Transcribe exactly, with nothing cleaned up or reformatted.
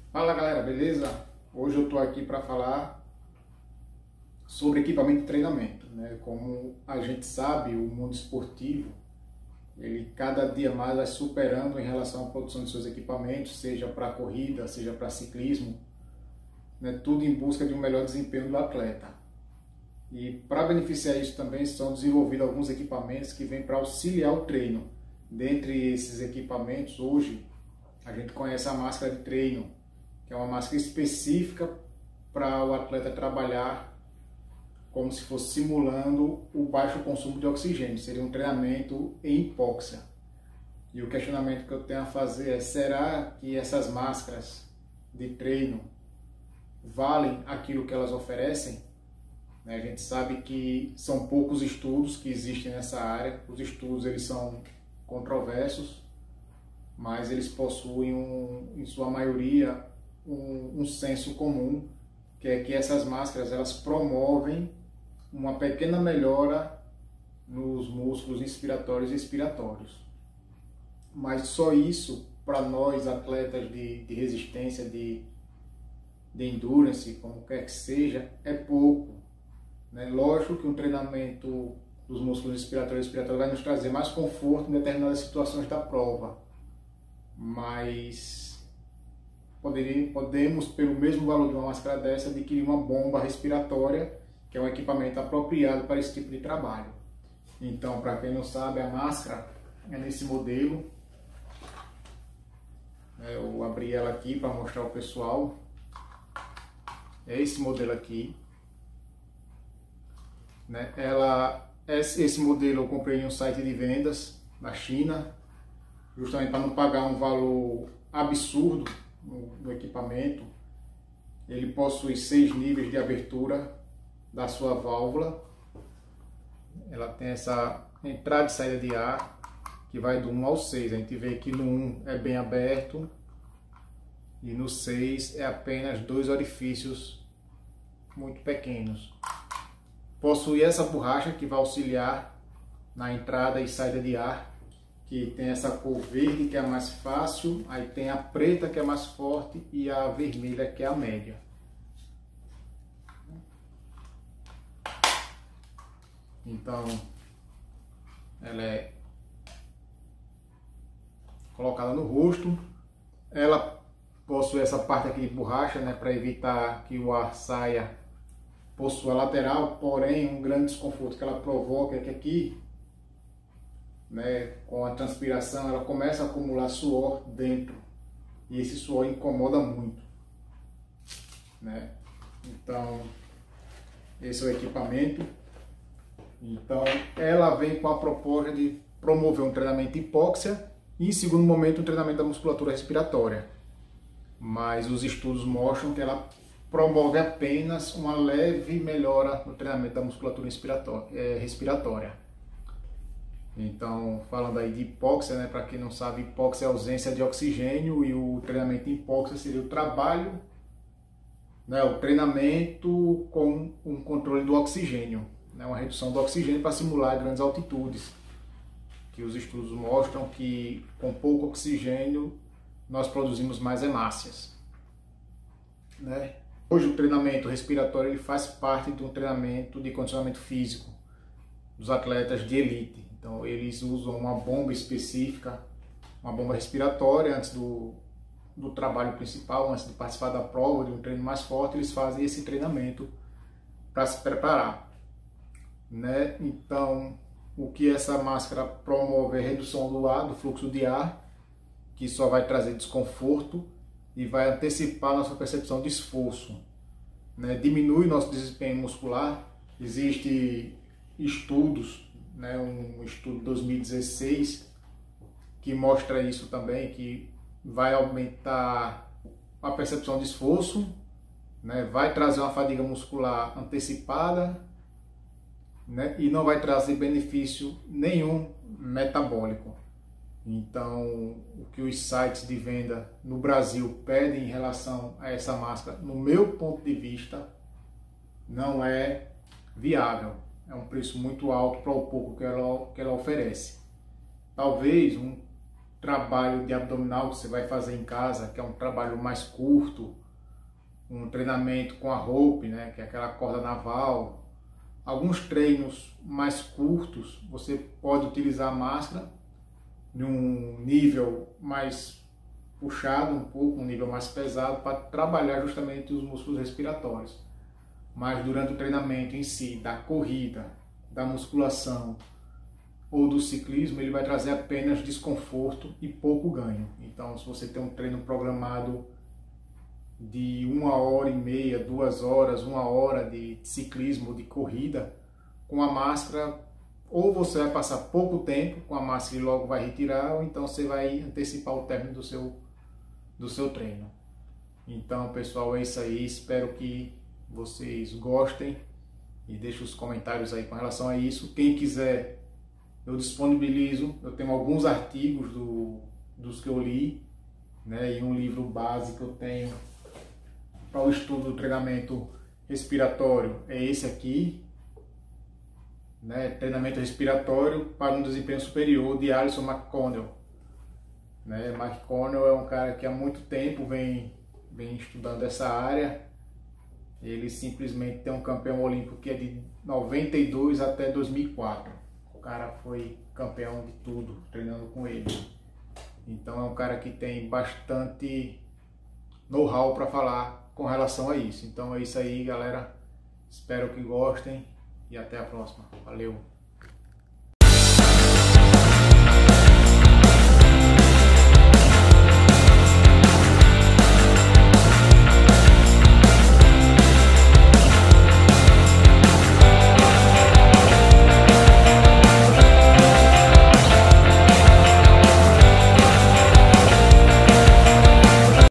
Fala galera, beleza? Hoje eu estou aqui para falar sobre equipamento de treinamento, né? Como a gente sabe, o mundo esportivo, ele cada dia mais vai superando em relação à produção de seus equipamentos, seja para corrida, seja para ciclismo, né? Tudo em busca de um melhor desempenho do atleta. E para beneficiar isso também são desenvolvidos alguns equipamentos que vêm para auxiliar o treino. Dentre esses equipamentos, hoje, a gente conhece a máscara de treino, que é uma máscara específica para o atleta trabalhar como se fosse simulando o baixo consumo de oxigênio. Seria um treinamento em hipóxia. E o questionamento que eu tenho a fazer é: será que essas máscaras de treino valem aquilo que elas oferecem? A gente sabe que são poucos estudos que existem nessa área. Os estudos eles são controversos, mas eles possuem, um, em sua maioria, um, um senso comum, que é que essas máscaras elas promovem uma pequena melhora nos músculos inspiratórios e expiratórios. Mas só isso, para nós atletas de, de resistência, de, de endurance, como quer que seja, é pouco. Né? Lógico que um treinamento dos músculos inspiratórios e expiratórios vai nos trazer mais conforto em determinadas situações da prova, mas poderia, podemos, pelo mesmo valor de uma máscara dessa, adquirir uma bomba respiratória, que é um equipamento apropriado para esse tipo de trabalho. Então, para quem não sabe, a máscara é nesse modelo. Eu abri ela aqui para mostrar ao pessoal. É esse modelo aqui. Né? Ela, esse modelo eu comprei em um site de vendas na China, justamente para não pagar um valor absurdo no, no equipamento. Ele possui seis níveis de abertura da sua válvula. Ela tem essa entrada e saída de ar que vai do um ao seis. A gente vê que no um é bem aberto e no seis é apenas dois orifícios muito pequenos. Possui essa borracha que vai auxiliar na entrada e saída de ar, que tem essa cor verde que é a mais fácil, aí tem a preta que é mais forte e a vermelha que é a média. Então, ela é colocada no rosto. Ela possui essa parte aqui de borracha, né, para evitar que o ar saia por sua lateral, porém um grande desconforto que ela provoca é que aqui, né, com a transpiração, ela começa a acumular suor dentro e esse suor incomoda muito, né? Então, esse é o equipamento. Então, ela vem com a proposta de promover um treinamento de hipóxia e, em segundo momento, um treinamento da musculatura respiratória. Mas os estudos mostram que ela promove apenas uma leve melhora no treinamento da musculatura respiratória. Então, falando aí de hipóxia, né, para quem não sabe, hipóxia é a ausência de oxigênio e o treinamento de hipóxia seria o trabalho, né, o treinamento com um controle do oxigênio, né, uma redução do oxigênio para simular grandes altitudes, que os estudos mostram que com pouco oxigênio nós produzimos mais hemácias, né? Hoje o treinamento respiratório ele faz parte de um treinamento de condicionamento físico dos atletas de elite. Então eles usam uma bomba específica, uma bomba respiratória antes do, do trabalho principal, antes de participar da prova, de um treino mais forte, eles fazem esse treinamento para se preparar. Né? Então o que essa máscara promove é a redução do ar, do fluxo de ar, que só vai trazer desconforto e vai antecipar nossa percepção de esforço, né? Diminui nosso desempenho muscular. Existem estudos, né? Um estudo de dois mil e dezesseis que mostra isso também, que vai aumentar a percepção de esforço, né? Vai trazer uma fadiga muscular antecipada, né? E não vai trazer benefício nenhum metabólico. Então, o que os sites de venda no Brasil pedem em relação a essa máscara, no meu ponto de vista, não é viável. É um preço muito alto para o pouco que ela, que ela oferece. Talvez um trabalho de abdominal que você vai fazer em casa, que é um trabalho mais curto, um treinamento com a rope, né, que é aquela corda naval, alguns treinos mais curtos, você pode utilizar a máscara em um nível mais puxado um pouco, um nível mais pesado, para trabalhar justamente os músculos respiratórios. Mas durante o treinamento em si, da corrida, da musculação ou do ciclismo, ele vai trazer apenas desconforto e pouco ganho. Então, se você tem um treino programado de uma hora e meia, duas horas, uma hora de ciclismo, de corrida, com a máscara, ou você vai passar pouco tempo com a máscara e logo vai retirar, ou então você vai antecipar o término do seu, do seu treino. Então, pessoal, é isso aí. Espero que vocês gostem e deixem os comentários aí com relação a isso. Quem quiser, eu disponibilizo, eu tenho alguns artigos do, dos que eu li, né, e um livro base que eu tenho para o estudo do treinamento respiratório é esse aqui, né, treinamento respiratório para um desempenho superior, de Alison McConnell. Né, McConnell é um cara que há muito tempo vem, vem estudando essa área. Ele simplesmente tem um campeão olímpico que é de noventa e dois até dois mil e quatro. O cara foi campeão de tudo, treinando com ele. Então é um cara que tem bastante know-how para falar com relação a isso. Então é isso aí, galera. Espero que gostem e até a próxima. Valeu!